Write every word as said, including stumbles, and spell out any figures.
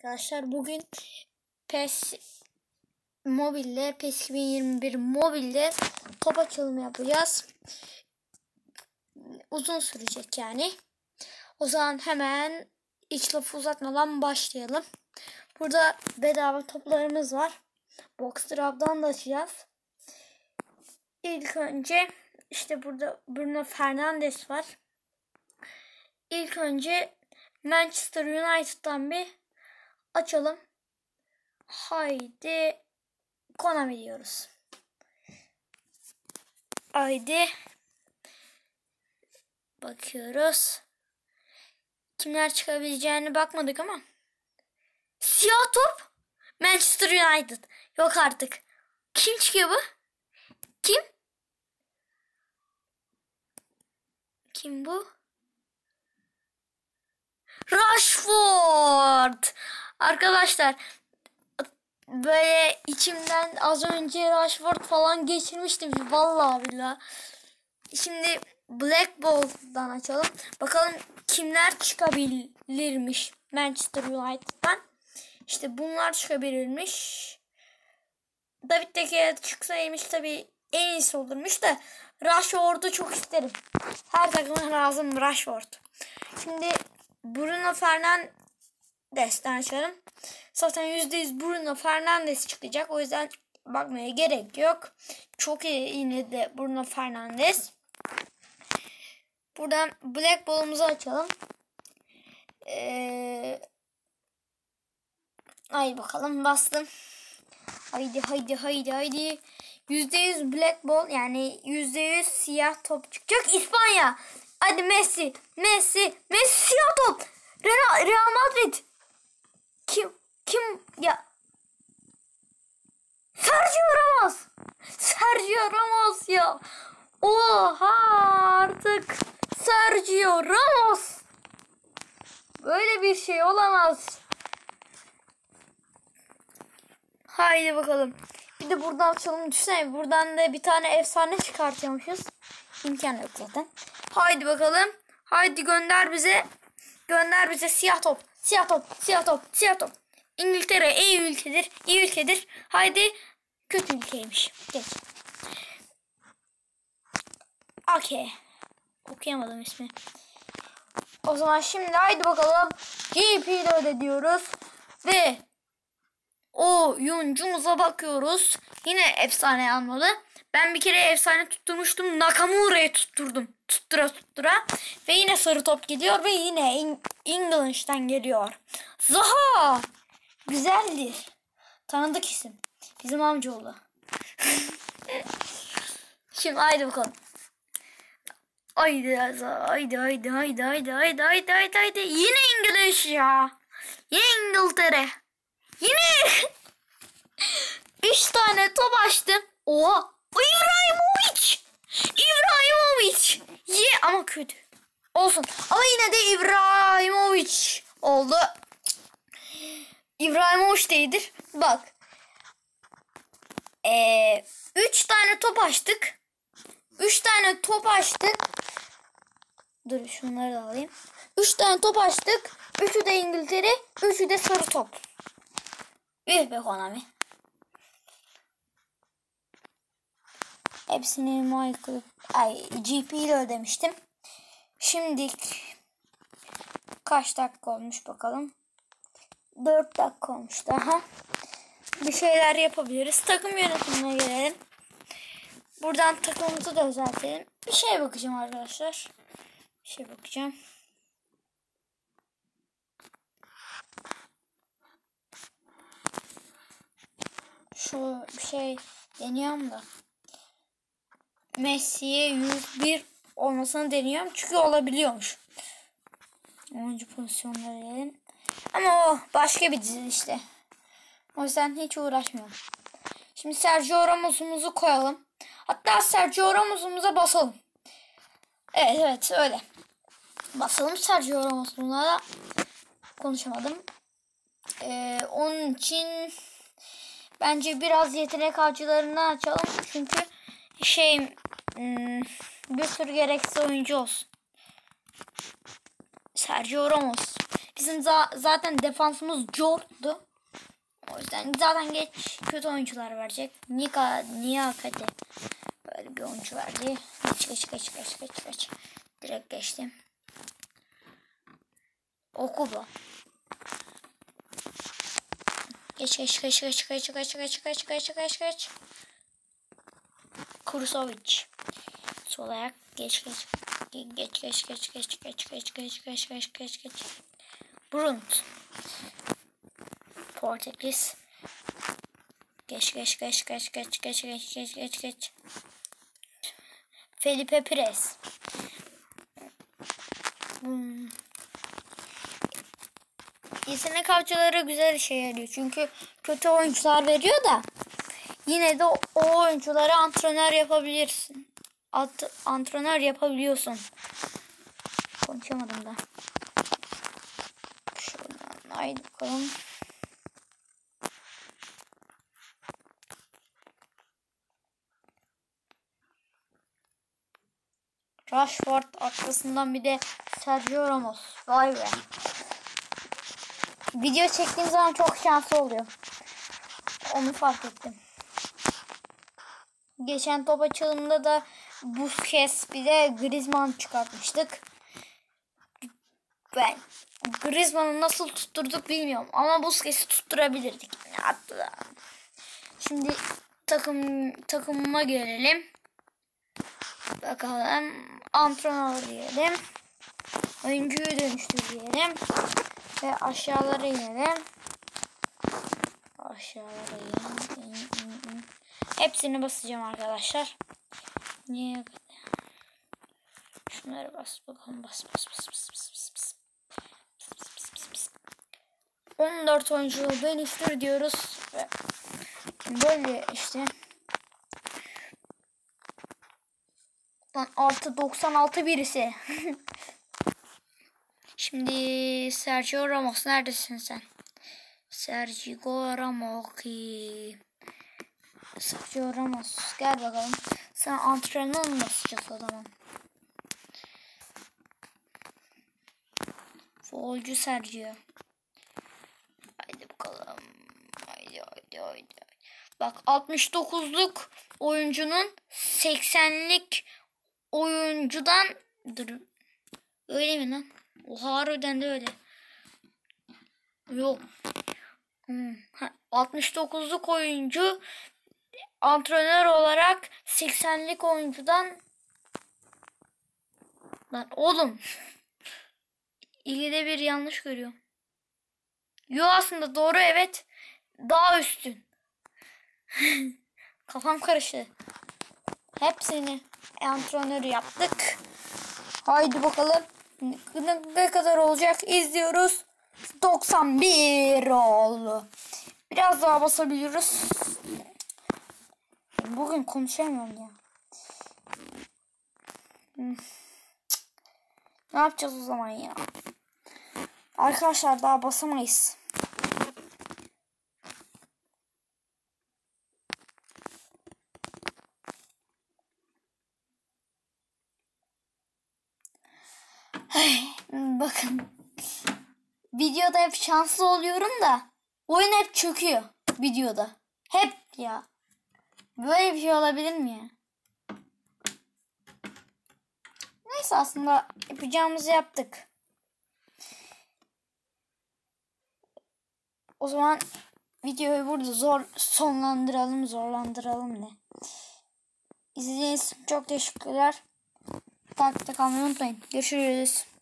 Arkadaşlar bugün PES mobilde PES iki bin yirmi bir mobilde top açılımı yapacağız. Uzun sürecek yani. O zaman hemen hiç lafı uzatmadan başlayalım. Burada bedava toplarımız var. Box Drop'dan da açacağız. İlk önce işte burada Bruno Fernandes var. İlk önce Manchester United'dan bir açalım. Haydi Konami diyoruz. Haydi bakıyoruz. Kimler çıkabileceğine bakmadık ama. Siyah top Manchester United. Yok artık. Kim çıkıyor bu? Kim? Kim bu? Rashford. Arkadaşlar böyle içimden az önce Rashford falan geçirmiştim. Vallahi billahi. Şimdi Black Ball'dan açalım. Bakalım kimler çıkabilirmiş Manchester United'dan. İşte bunlar çıkabilirmiş. David De Gea çıksaymış tabii en iyisi olurmuş da Rashford'u çok isterim. Her takıma lazım Rashford. Şimdi Bruno Fernandes'ten açalım. Zaten yüzde yüz Bruno Fernandes çıkacak. O yüzden bakmaya gerek yok. Çok iyi yine de Bruno Fernandes. Buradan Black Ball'umuzu açalım. Ee, haydi bakalım, bastım. Haydi haydi haydi haydi. yüzde yüz Black Ball yani yüzde yüz siyah top çıkacak. İspanya. Hadi Messi. Messi. Messi siyah top. Real, Real Madrid. Kim? Kim? Ya. Sergio Ramos. Sergio Ramos ya. Oha artık. Sergio Ramos. Böyle bir şey olamaz. Haydi bakalım. Bir de buradan açalım. Düşünsene buradan da bir tane efsane çıkartıyormuşuz. İmkan yok zaten. Haydi bakalım. Haydi gönder bize. Gönder bize siyah top. Siyah top. Siyah top. Siyah top. İngiltere iyi ülkedir. İyi ülkedir. Haydi. Kötü ülkeymiş. Geç. Okey. Okuyamadım ismi. O zaman şimdi haydi bakalım. G P'de öde diyoruz. Ve oyuncumuza bakıyoruz. Yine efsane almalı. Ben bir kere efsane tutturmuştum. Nakamura'yı tutturdum. Tuttura tuttura. Ve yine sarı top gidiyor. Ve yine English'ten geliyor. Zaha. Güzeldir. Tanıdık isim. Bizim amcaoğlu. Şimdi haydi bakalım. Haydi haydi haydi haydi haydi haydi haydi haydi haydi. Yine İngiliz ya. Yine İngiltere. Yine. Üç tane top açtım. Oha. İbrahimovic. İbrahimovic. Ye ama kötü. Olsun. Ama yine de İbrahimovic oldu. İbrahimovic değildir. Bak. Ee, üç tane top açtık. Üç tane top açtık. Dur şunları da alayım. Üç tane top açtık. Üçü de İngiltere. Üçü de sarı top. Üh be Konami. Hepsini Michael, ay G P ile ödemiştim. Şimdi kaç dakika olmuş bakalım. dört dakika olmuş daha. Bir şeyler yapabiliriz. Takım yönetimine gelelim. Buradan takımımızı da düzeltelim. Bir şeye bakacağım arkadaşlar. Bir şey bakacağım. Şu bir şey deniyorum da. Messi'ye yüz bir olmasını deniyorum. Çünkü olabiliyormuş. onuncu pozisyonlara gelelim. Ama o başka bir dizi işte. O yüzden hiç uğraşmıyorum. Şimdi Sergio Ramos'umuzu koyalım. Hatta Sergio Ramos'umuza basalım. Evet evet öyle. Basalım Sergio Ramos'una da. Konuşamadım. Ee, onun için bence biraz yetenek avcılarından açalım. Çünkü şey hmm, bir sürü gereksiz oyuncu olsun. Sergio Ramos. Biz Bizim za zaten defansımız Jort'tu. O yüzden zaten geç kötü oyuncular verecek. Nika, Niyakate böyle bir oyuncu verdi. Geç geç geç geç geç geç. Direkt geçtim. Okubo. Geç geç geç geç geç geç geç geç geç geç geç. Kursovic. Sol ayak geç geç. Geç geç geç geç geç geç geç geç geç geç geç. Brunt. Portekiz. Geç geç geç geç geç geç geç geç geç geç. Felipe Pires. Hmm. Yetenek avcıları güzel işe yarıyor. Çünkü kötü oyuncular veriyor da yine de o, o oyuncuları antrenör yapabilirsin. Alt, antrenör yapabiliyorsun. Konuşamadım da. Şuradan haydi bakalım. Rashford arkasından bir de Sergio Ramos. Vay be. Video çektiğim zaman çok şanslı oluyor. Onu fark ettim. Geçen top açılımında da Busquets bir de Griezmann çıkartmıştık. Ben Griezmann'ı nasıl tutturduk bilmiyorum ama Busquets'i tutturabilirdik. Hatta. Şimdi takım takımıma gelelim. Bakalım antrenör diyelim. Oyuncuyu dönüştür diyelim. Ve aşağılara inelim. Aşağılara in, in, in, in. Hepsini basacağım arkadaşlar. Niye? Şunları bas bakalım. Bas bas bas bas bas bas bas. on dört oyuncuyu dönüştür diyoruz. Ve böyle işte. Lan artı doksan altı birisi. Şimdi Sergio Ramos neredesin sen? Sergio Ramos. Sergio Ramos gel bakalım. Sen antrenör mü basacağız o zaman? Futbolcu Sergio. Haydi bakalım. Haydi haydi haydi. Bak altmış dokuzluk oyuncunun seksenlik oyuncudan dur. Öyle mi lan? O harbiden de öyle. Yok. Hmm. altmış dokuzluk oyuncu antrenör olarak seksenlik oyuncudan lan oğlum İkide bir yanlış görüyorum. Yo aslında doğru evet. Daha üstün. Kafam karıştı. Hepsini antrenörü yaptık. Haydi bakalım. Ne, ne kadar olacak izliyoruz. doksan bir oldu. Biraz daha basabiliyoruz. Bugün konuşamıyorum ya. Hmm. Ne yapacağız o zaman ya? Arkadaşlar daha basamayız. Bakın. Videoda hep şanslı oluyorum da oyun hep çöküyor videoda. Hep ya. Böyle bir şey olabilir mi ya? Neyse aslında yapacağımızı yaptık. O zaman videoyu burada zor sonlandıralım, zorlandıralım ne? İzlediğiniz için çok teşekkürler. Takipte kalmayı unutmayın. Görüşürüz.